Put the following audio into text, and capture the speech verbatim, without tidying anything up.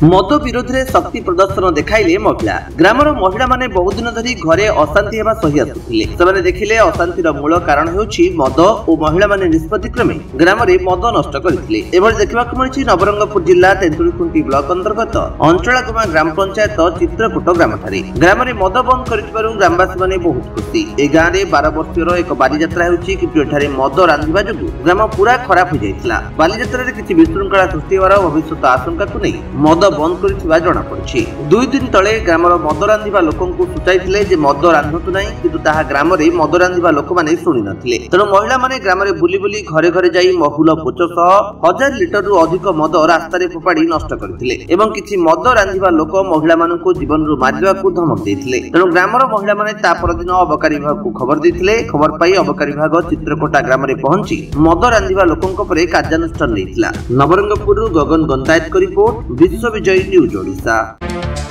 मद विरोध में शक्ति प्रदर्शन देखाइले महिला ग्रामर महिला माने बहुत दिन धरी घरे अशांति हेबा सही आसुथिले। सेमाने देखिले अशांतिर मूल कारण हेउछि मद और महिला माने निष्पत्ति क्रमे ग्राम रे मद नष्ट करथिले। एभଳି देखिबाक मिलिछि नवरंगपुर जिल्ला तेंतुळीखुंटी ब्लॉक अंतर्गत अंचलागुमा ग्राम पंचायत चित्रकूट ग्राम ठारे ग्राम रे मद बंद करिथिबारु ग्रामवासी माने बहुत खुशी। ए गां रे बारह वर्षर एक बालीयात्रा हेउछि कि एठारे मद रांधिबा जोगु ग्राम पूरा खराब हो जायतिला। बालीयात्रा रे किछि विशृंखला सृष्टि होवार भविष्यत आशंका को नै मद बंद करिथिबा जणा पड़छि। दुई दिन तळे ग्रामर मद रांधिबा लोकंकु सुचाइथिले जे मद रांधतु नाही, किंतु ताहा ग्राम रे मद रांधिबा लोक माने सुनि नथिले। तेणु महिला माने ग्राम रे बुली बुली घरे घरे जाई महुल पोच सह हजार लिटर रु अधिक मद रास्ता रे फोपाडी नष्ट करथिले एवं किछि मद रांधिबा लोक महिला मानकु जीवन रु मारिबाकु धमक देथिले। तेणु ग्रामर महिला माने ता परदिन अबकारी विभाग को खबर देथिले। खबर पाई अबकारी विभाग चित्रकोटा ग्राम रे पहुंची मद रांधिबा लोकंक परे कार्यानुष्ठान लेथिला। नवरंगपुर गगन गंतायत को रिपोर्ट विश्व विजय न्यूज ओडिशा।